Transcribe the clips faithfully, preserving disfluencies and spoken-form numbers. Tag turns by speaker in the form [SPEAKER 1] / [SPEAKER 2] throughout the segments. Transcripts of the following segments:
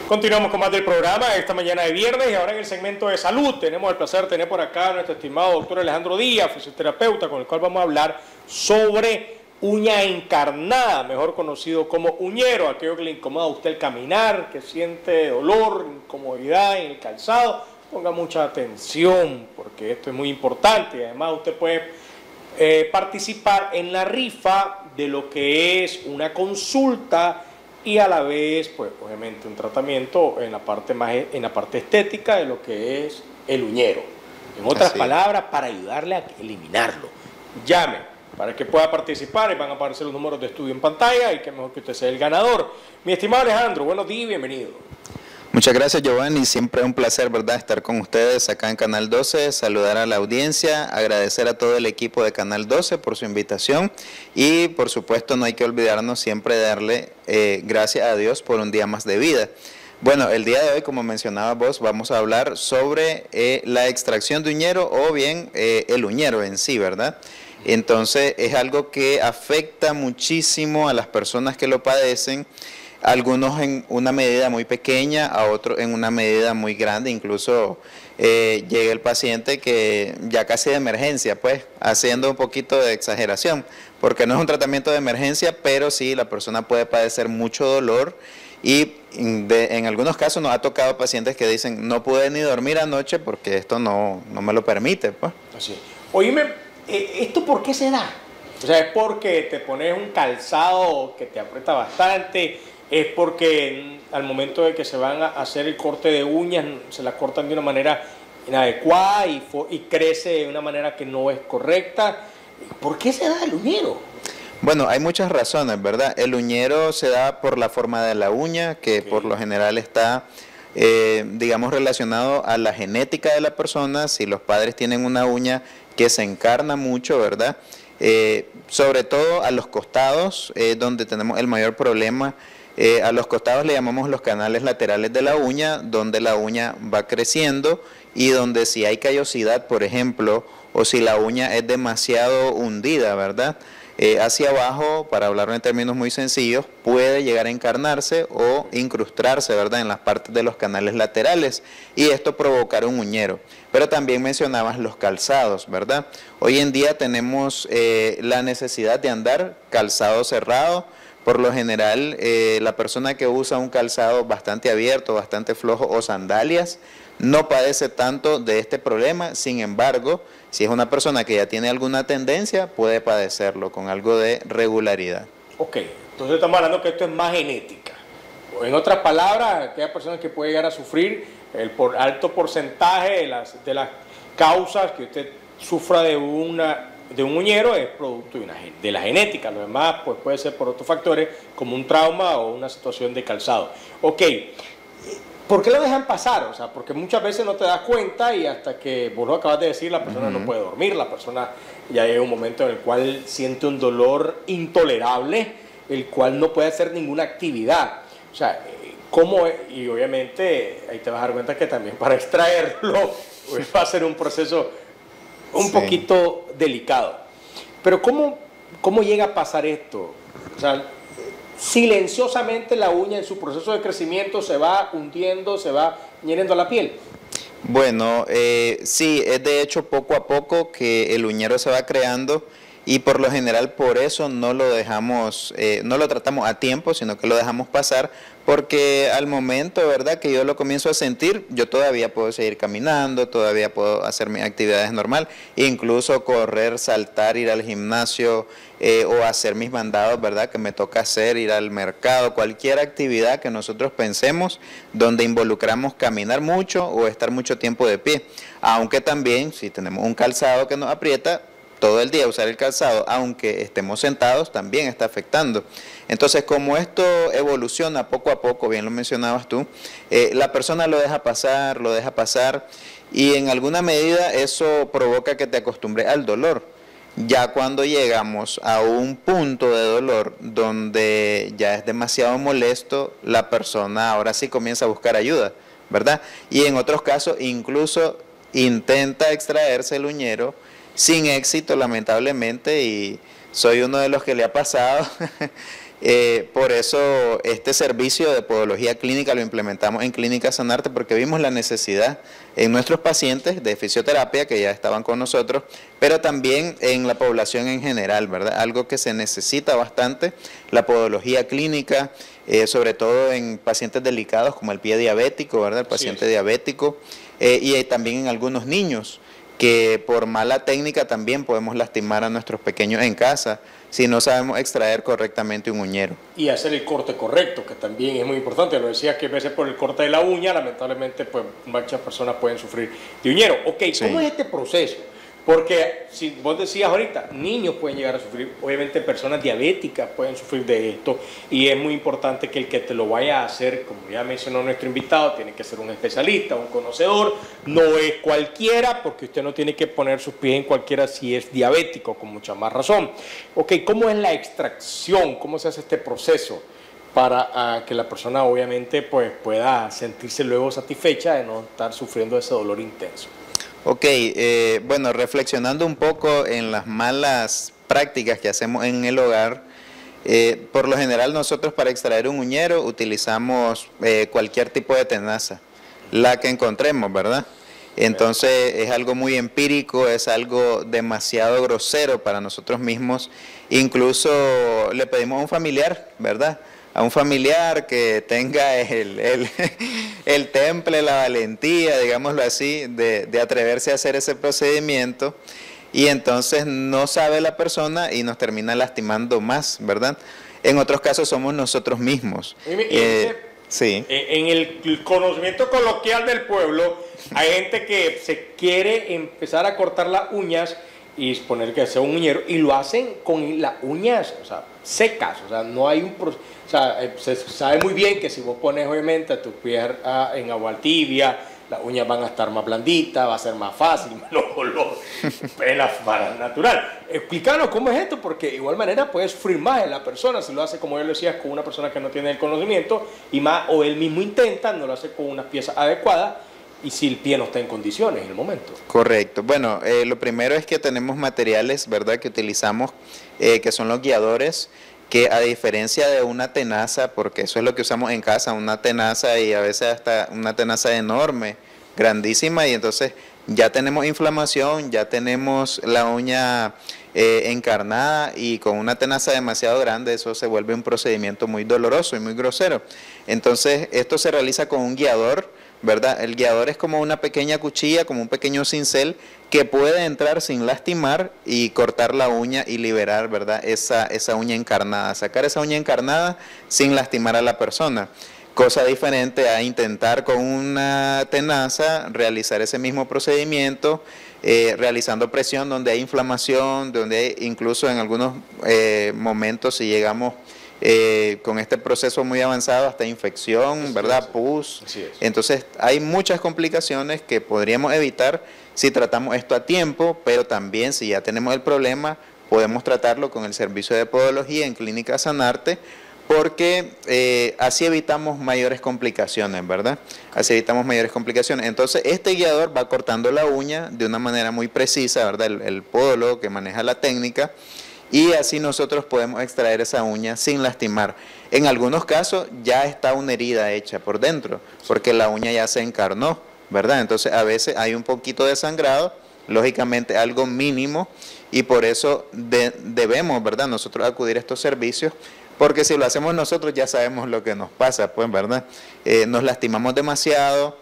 [SPEAKER 1] Continuamos con más del programa esta mañana de viernes y ahora en el segmento de salud tenemos el placer de tener por acá a nuestro estimado doctor Alejandro Díaz, fisioterapeuta, con el cual vamos a hablar sobre uña encarnada, mejor conocido como uñero, aquello que le incomoda a usted el caminar, que siente dolor, incomodidad en el calzado. Ponga mucha atención porque esto es muy importante y además usted puede eh, participar en la rifa de lo que es una consulta y a la vez, pues obviamente un tratamiento en la parte más en la parte estética de lo que es el uñero. En otras
[SPEAKER 2] Así.
[SPEAKER 1] palabras, para ayudarle a eliminarlo. Llame para que pueda participar y van a aparecer los números de estudio en pantalla y que mejor que usted sea el ganador. Mi estimado Alejandro, buenos días y bienvenido.
[SPEAKER 2] Muchas gracias, Giovanni, siempre es un placer, ¿verdad?, estar con ustedes acá en Canal doce, saludar a la audiencia, agradecer a todo el equipo de Canal doce por su invitación y, por supuesto, no hay que olvidarnos siempre de darle eh, gracias a Dios por un día más de vida. Bueno, el día de hoy, como mencionaba vos, vamos a hablar sobre eh, la extracción de uñero o bien eh, el uñero en sí, ¿verdad? Entonces, es algo que afecta muchísimo a las personas que lo padecen, algunos en una medida muy pequeña, a otros en una medida muy grande, incluso eh, llega el paciente que ya casi de emergencia, pues haciendo un poquito de exageración, porque no es un tratamiento de emergencia, pero sí la persona puede padecer mucho dolor y de, en algunos casos nos ha tocado pacientes que dicen no pude ni dormir anoche porque esto no, no me lo permite, pues.
[SPEAKER 1] Así. Oíme, ¿esto por qué se da? O sea, ¿es porque te pones un calzado que te aprieta bastante? ¿Es porque al momento de que se van a hacer el corte de uñas se las cortan de una manera inadecuada y, y crece de una manera que no es correcta? ¿Por qué se da el uñero?
[SPEAKER 2] Bueno, hay muchas razones, ¿verdad? El uñero se da por la forma de la uña, que okay. por lo general está, eh, digamos, relacionado a la genética de la persona. Si los padres tienen una uña que se encarna mucho, ¿verdad? Eh, sobre todo a los costados, eh, donde tenemos el mayor problema. Eh, a los costados le llamamos los canales laterales de la uña, donde la uña va creciendo y donde si hay callosidad, por ejemplo, o si la uña es demasiado hundida, ¿verdad? Eh, hacia abajo, para hablarlo en términos muy sencillos, puede llegar a encarnarse o incrustarse, ¿verdad?, en las partes de los canales laterales y esto provocar un uñero. Pero también mencionabas los calzados, ¿verdad? Hoy en día tenemos eh, la necesidad de andar calzado cerrado. Por lo general, eh, la persona que usa un calzado bastante abierto, bastante flojo o sandalias, no padece tanto de este problema. Sin embargo, si es una persona que ya tiene alguna tendencia, puede padecerlo con algo de regularidad.
[SPEAKER 1] Ok, entonces estamos hablando que esto es más genética. En otras palabras, aquella persona que puede llegar a sufrir el por alto porcentaje de las, de las causas que usted sufra de una... de un uñero es producto de, una, de la genética, lo demás pues puede ser por otros factores como un trauma o una situación de calzado. Ok, ¿por qué lo dejan pasar? O sea, porque muchas veces no te das cuenta y hasta que vos lo acabas de decir, la persona uh-huh. no puede dormir, la persona ya llega un momento en el cual siente un dolor intolerable, el cual no puede hacer ninguna actividad. O sea, ¿cómo es? Y obviamente ahí te vas a dar cuenta que también para extraerlo pues, va a ser un proceso un sí. poquito delicado. Pero ¿cómo, ¿cómo llega a pasar esto? O sea, silenciosamente la uña en su proceso de crecimiento se va hundiendo, se va hieriendo la piel.
[SPEAKER 2] Bueno, eh, sí, es de hecho poco a poco que el uñero se va creando y por lo general por eso no lo dejamos, eh, no lo tratamos a tiempo, sino que lo dejamos pasar, porque al momento, ¿verdad?, que yo lo comienzo a sentir, yo todavía puedo seguir caminando, todavía puedo hacer mis actividades normal, incluso correr, saltar, ir al gimnasio eh, o hacer mis mandados, ¿verdad?, que me toca hacer, ir al mercado, cualquier actividad que nosotros pensemos donde involucramos caminar mucho o estar mucho tiempo de pie, aunque también si tenemos un calzado que nos aprieta, todo el día usar el calzado, aunque estemos sentados, también está afectando. Entonces, como esto evoluciona poco a poco, bien lo mencionabas tú, eh, la persona lo deja pasar, lo deja pasar, y en alguna medida eso provoca que te acostumbres al dolor. Ya cuando llegamos a un punto de dolor donde ya es demasiado molesto, la persona ahora sí comienza a buscar ayuda, ¿verdad? Y en otros casos incluso intenta extraerse el uñero, sin éxito lamentablemente, y soy uno de los que le ha pasado Eh, por eso este servicio de podología clínica lo implementamos en Clínica Sanarte porque vimos la necesidad en nuestros pacientes de fisioterapia que ya estaban con nosotros, pero también en la población en general, ¿verdad? Algo que se necesita bastante, la podología clínica, eh, sobre todo en pacientes delicados como el pie diabético, ¿verdad? El paciente sí diabético, eh, y también en algunos niños que por mala técnica también podemos lastimar a nuestros pequeños en casa si no sabemos extraer correctamente un uñero.
[SPEAKER 1] Y hacer el corte correcto, que también es muy importante. Lo decía que a veces por el corte de la uña, lamentablemente, pues muchas personas pueden sufrir de uñero. Ok, ¿cómo sí es este proceso? Porque si vos decías ahorita, niños pueden llegar a sufrir, obviamente personas diabéticas pueden sufrir de esto, y es muy importante que el que te lo vaya a hacer, como ya mencionó nuestro invitado, tiene que ser un especialista, un conocedor, no es cualquiera, porque usted no tiene que poner sus pies en cualquiera si es diabético, con mucha más razón. Ok, ¿cómo es la extracción? ¿Cómo se hace este proceso para uh, que la persona obviamente pues, pueda sentirse luego satisfecha de no estar sufriendo ese dolor intenso?
[SPEAKER 2] Ok, eh, bueno, reflexionando un poco en las malas prácticas que hacemos en el hogar, eh, por lo general nosotros para extraer un uñero utilizamos eh, cualquier tipo de tenaza, la que encontremos, ¿verdad? Entonces es algo muy empírico, es algo demasiado grosero para nosotros mismos, incluso le pedimos a un familiar, ¿verdad?, a un familiar que tenga el, el, el temple, la valentía, digámoslo así, de, de atreverse a hacer ese procedimiento, y entonces no sabe la persona y nos termina lastimando más, ¿verdad? En otros casos somos nosotros mismos.
[SPEAKER 1] Y, y eh, ese, sí. En el conocimiento coloquial del pueblo, hay gente que se quiere empezar a cortar las uñas y poner que sea un uñero, y lo hacen con las uñas, o sea, secas, o sea, no hay un proceso. O sea, se sabe muy bien que si vos pones obviamente tus pies en agua tibia, las uñas van a estar más blanditas, va a ser más fácil, menos dolor, es la natural. Explícanos cómo es esto, porque de igual manera puede sufrir más en la persona si lo hace, como yo le decía, con una persona que no tiene el conocimiento, y más, o él mismo intenta, no lo hace con unas piezas adecuadas, y si el pie no está en condiciones en el momento.
[SPEAKER 2] Correcto. Bueno, eh, lo primero es que tenemos materiales, ¿verdad?, que utilizamos, eh, que son los guiadores, que a diferencia de una tenaza, porque eso es lo que usamos en casa, una tenaza y a veces hasta una tenaza enorme, grandísima, y entonces ya tenemos inflamación, ya tenemos la uña eh, encarnada, y con una tenaza demasiado grande eso se vuelve un procedimiento muy doloroso y muy grosero. Entonces esto se realiza con un guiador, ¿verdad? El guiador es como una pequeña cuchilla, como un pequeño cincel que puede entrar sin lastimar y cortar la uña y liberar, ¿verdad?, esa, esa uña encarnada, sacar esa uña encarnada sin lastimar a la persona. Cosa diferente a intentar con una tenaza realizar ese mismo procedimiento, eh, realizando presión donde hay inflamación, donde hay, incluso en algunos eh, momentos, si llegamos Eh, con este proceso muy avanzado, hasta infección, ¿verdad?, pus. Entonces hay muchas complicaciones que podríamos evitar si tratamos esto a tiempo, pero también si ya tenemos el problema podemos tratarlo con el servicio de podología en Clínica Sanarte, porque eh, así evitamos mayores complicaciones, ¿verdad? Así evitamos mayores complicaciones. Entonces este guiador va cortando la uña de una manera muy precisa, ¿verdad?, el, el podólogo que maneja la técnica, y así nosotros podemos extraer esa uña sin lastimar. En algunos casos ya está una herida hecha por dentro, porque la uña ya se encarnó, ¿verdad? Entonces a veces hay un poquito de sangrado, lógicamente algo mínimo, y por eso de, debemos, ¿verdad?, nosotros acudir a estos servicios, porque si lo hacemos nosotros ya sabemos lo que nos pasa, pues, ¿verdad? Eh, nos lastimamos demasiado.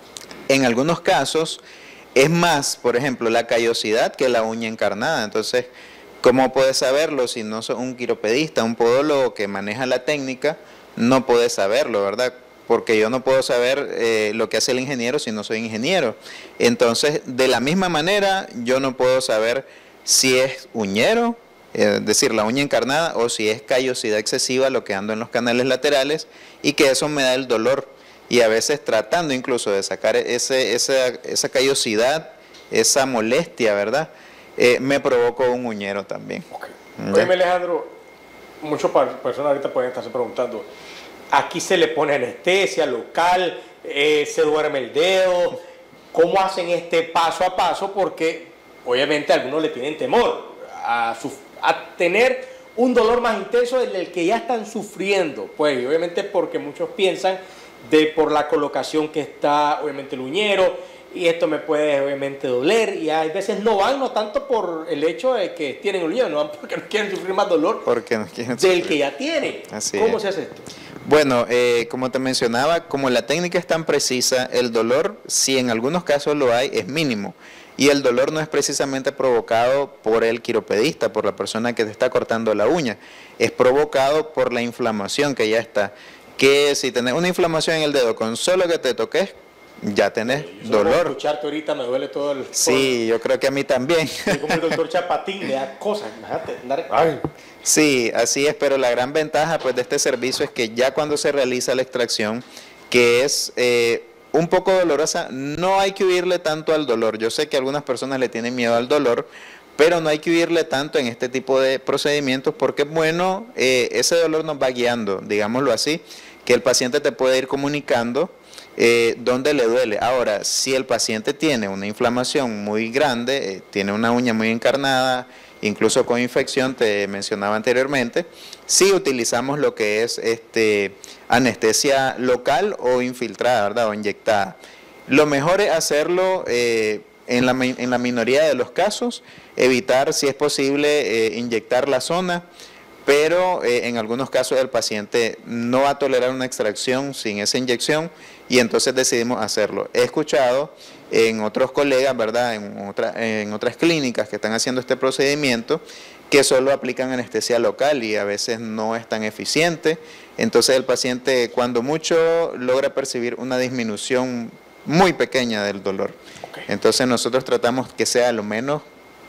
[SPEAKER 2] En algunos casos es más, por ejemplo, la callosidad que la uña encarnada. Entonces, ¿cómo puedes saberlo si no sos un quiropedista, un podólogo que maneja la técnica? No puedes saberlo, ¿verdad? Porque yo no puedo saber eh, lo que hace el ingeniero si no soy ingeniero. Entonces, de la misma manera, yo no puedo saber si es uñero, es decir, la uña encarnada, o si es callosidad excesiva, lo que ando en los canales laterales, y que eso me da el dolor. Y a veces tratando incluso de sacar ese, esa, esa callosidad, esa molestia, ¿verdad?, Eh, me provocó un uñero también.
[SPEAKER 1] Okay. Oye, Alejandro, muchas personas ahorita pueden estarse preguntando, aquí se le pone anestesia local, eh, se duerme el dedo, ¿cómo hacen este paso a paso? Porque obviamente algunos le tienen temor a, su, a tener un dolor más intenso del que ya están sufriendo, pues, y obviamente porque muchos piensan de por la colocación que está, obviamente, el uñero, y esto me puede, obviamente, doler, y hay veces no van, no tanto por el hecho de que tienen el uñero, no van porque no quieren sufrir más dolor
[SPEAKER 2] porque no quieren
[SPEAKER 1] del
[SPEAKER 2] sufrir.
[SPEAKER 1] que ya tienen.
[SPEAKER 2] Así
[SPEAKER 1] ¿Cómo
[SPEAKER 2] es.
[SPEAKER 1] se hace esto?
[SPEAKER 2] Bueno, eh, como te mencionaba, como la técnica es tan precisa, el dolor, si en algunos casos lo hay, es mínimo. Y el dolor no es precisamente provocado por el quiropedista, por la persona que te está cortando la uña. Es provocado por la inflamación que ya está. Que si tenés una inflamación en el dedo, con solo que te toques, ya tenés
[SPEAKER 1] Yo
[SPEAKER 2] dolor.
[SPEAKER 1] escucharte ahorita me duele todo el...
[SPEAKER 2] Sí, yo creo que a mí también.
[SPEAKER 1] Es como el doctor Chapatín, le da cosas, imagínate, andar... Ay.
[SPEAKER 2] Sí, así es, pero la gran ventaja pues de este servicio es que ya cuando se realiza la extracción, que es eh, un poco dolorosa, no hay que huirle tanto al dolor. Yo sé que algunas personas le tienen miedo al dolor, pero no hay que huirle tanto en este tipo de procedimientos porque es bueno, eh, ese dolor nos va guiando, digámoslo así, que el paciente te puede ir comunicando eh, dónde le duele. Ahora, si el paciente tiene una inflamación muy grande, eh, tiene una uña muy encarnada, incluso con infección, te mencionaba anteriormente, sí utilizamos lo que es este, anestesia local o infiltrada, ¿verdad? O inyectada. Lo mejor es hacerlo eh, en, la, en la minoría de los casos, evitar si es posible eh, inyectar la zona, pero eh, en algunos casos el paciente no va a tolerar una extracción sin esa inyección y entonces decidimos hacerlo. He escuchado en otros colegas, ¿verdad? En, otra, en otras clínicas que están haciendo este procedimiento, que solo aplican anestesia local y a veces no es tan eficiente. Entonces el paciente, cuando mucho, logra percibir una disminución muy pequeña del dolor. Okay. Entonces nosotros tratamos que sea lo menos,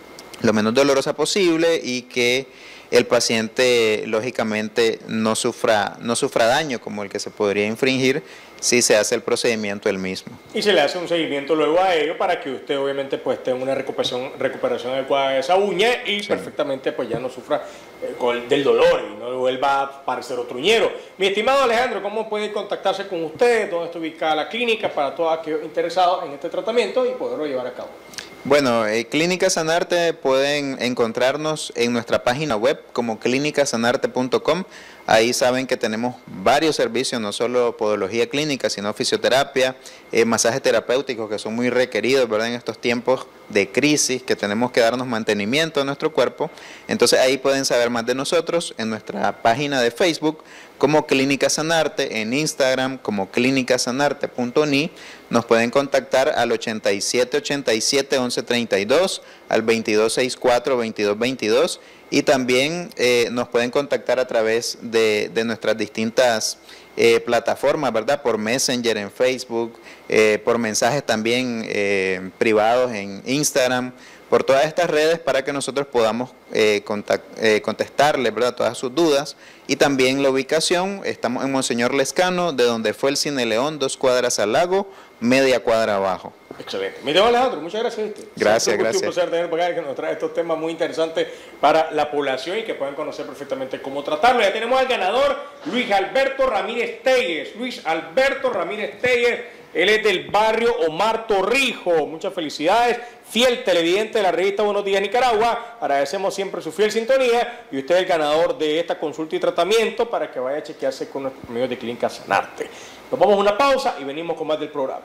[SPEAKER 2] lo menos dolorosa posible y que el paciente, lógicamente, no sufra, no sufra daño como el que se podría infringir si se hace el procedimiento él mismo.
[SPEAKER 1] Y se le hace un seguimiento luego a ello para que usted obviamente pues tenga una recuperación, recuperación adecuada de esa uña y sí. perfectamente pues ya no sufra eh, del dolor y no vuelva a parecer otro uñero. Mi estimado Alejandro, ¿cómo puede contactarse con usted? ¿Dónde está ubicada la clínica para todos aquellos interesados en este tratamiento y poderlo llevar a cabo?
[SPEAKER 2] Bueno, eh, Clínica Sanarte pueden encontrarnos en nuestra página web como clínica sanarte punto com. Ahí saben que tenemos varios servicios, no solo podología clínica, sino fisioterapia, eh, masajes terapéuticos que son muy requeridos, ¿verdad? En estos tiempos de crisis que tenemos que darnos mantenimiento a nuestro cuerpo. Entonces ahí pueden saber más de nosotros en nuestra página de Facebook como Clínica Sanarte, en Instagram como clínica sanarte punto ni. Nos pueden contactar al ochenta y siete ochenta y siete once treinta y dos, al veintidós sesenta y cuatro veintidós veintidós y también eh, nos pueden contactar a través de, de nuestras distintas eh, plataformas, ¿verdad? Por Messenger en Facebook, eh, por mensajes también eh, privados en Instagram, por todas estas redes para que nosotros podamos eh, contact, eh, contestarles, ¿verdad? Todas sus dudas. Y también la ubicación, estamos en Monseñor Lescano, de donde fue el Cine León, dos cuadras al lago, media cuadra abajo.
[SPEAKER 1] Excelente. Mi don Alejandro, muchas gracias. ¿Viste?
[SPEAKER 2] Gracias,
[SPEAKER 1] Siempre
[SPEAKER 2] gracias.
[SPEAKER 1] Es un placer tener para acá que nos trae estos temas muy interesantes para la población y que puedan conocer perfectamente cómo tratarlo. Ya tenemos al ganador, Luis Alberto Ramírez Telles. Luis Alberto Ramírez Telles, él es del barrio Omar Torrijos. Muchas felicidades. Fiel televidente de la revista Buenos Días Nicaragua. Agradecemos siempre su fiel sintonía y usted es el ganador de esta consulta y tratamiento para que vaya a chequearse con nuestros amigos de Clínica Sanarte. Nos vamos a una pausa y venimos con más del programa.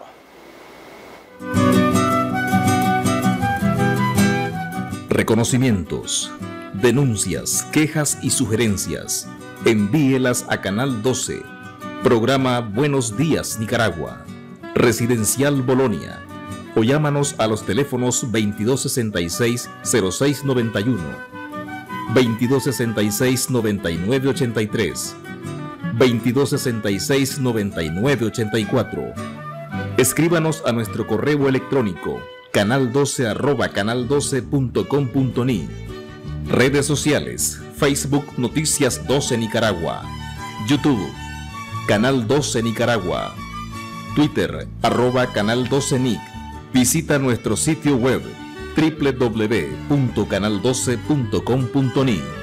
[SPEAKER 3] Reconocimientos, denuncias, quejas y sugerencias. Envíelas a Canal doce. Programa Buenos Días Nicaragua. Residencial Bolonia. O llámanos a los teléfonos veintidós sesenta y seis cero seis noventa y uno, veintidós sesenta y seis noventa y nueve ochenta y tres, veintidós sesenta y seis noventa y nueve ochenta y cuatro. Escríbanos a nuestro correo electrónico canal doce arroba canal doce punto com punto ni. Redes sociales: Facebook Noticias doce Nicaragua, YouTube Canal doce Nicaragua, Twitter arroba Canal doce Nic. Visita nuestro sitio web doble u doble u doble u punto canal doce punto com punto ni.